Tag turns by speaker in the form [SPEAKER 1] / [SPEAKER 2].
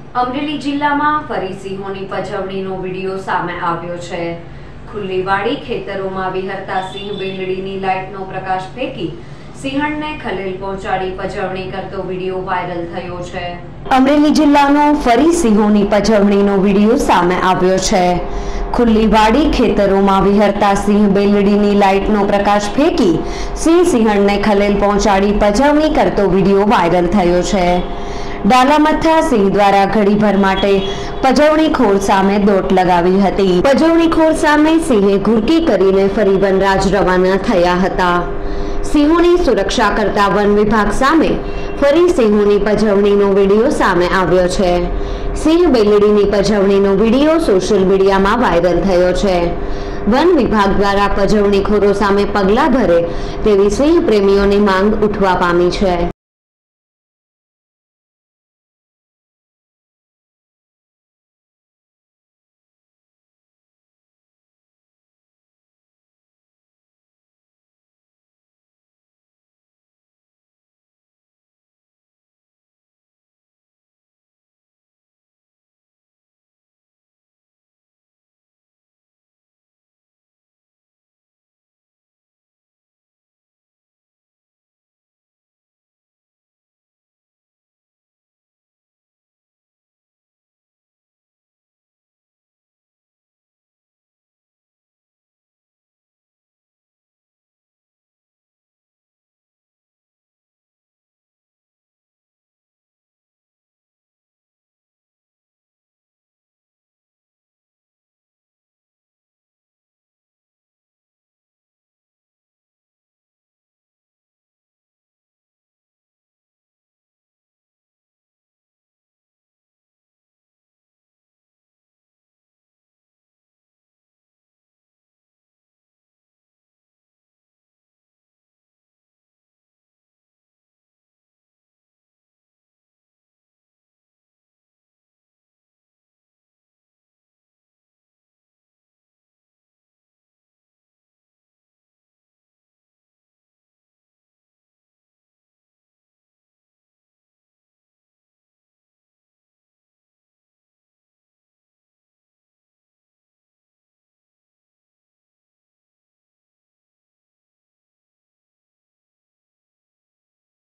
[SPEAKER 1] અમરેલી જિલ્લામાં ફરી સિંહોની પજવણીનો વિડીયો સામે આવ્યો છે। ખુલ્લી વાડી ખેતરોમાં વિહરતા સિંહ બેલડીની લાઇટનો પ્રકાશ ફેંકી સિંહણને ખલેલ પહોંચાડી પજવણી કરતો વિડીયો વાયરલ થયો છે। અમરેલી જિલ્લાનો ફરી સિંહોની પજવણીનો વિડીયો સામે આવ્યો છે। ખુલ્લી વાડી ખેતરોમાં વિહરતા સિંહ બેલડીની લાઇટનો પ્રકાશ ફેંકી સિંહણને ખલેલ પહોંચાડી પજવણી કરતો વિડીયો વાયરલ થયો છે। ડાલામથ્થા સિંહ દ્વારા ઘડીભર માટે પજવણીખોર સામે દોટ લગાવી હતી। પજવણીખોર સામે સિંહે ઘુરકી કરીને ફરી વનરાજ રવાના થયા હતા। સિંહોની સુરક્ષા કરતા વન વિભાગ સામે ફરી સિંહોની પજવણીનો વિડીયો સામે આવ્યો છે। સિંહ બેલડીની પજવણીનો વિડીયો સોશિયલ મીડિયામાં વાયરલ થયો છે। વન વિભાગ દ્વારા પજવણીખોરો સામે પગલાં ભરે તેવી સિંહ પ્રેમીઓની માંગ ઉઠવા પામી છે।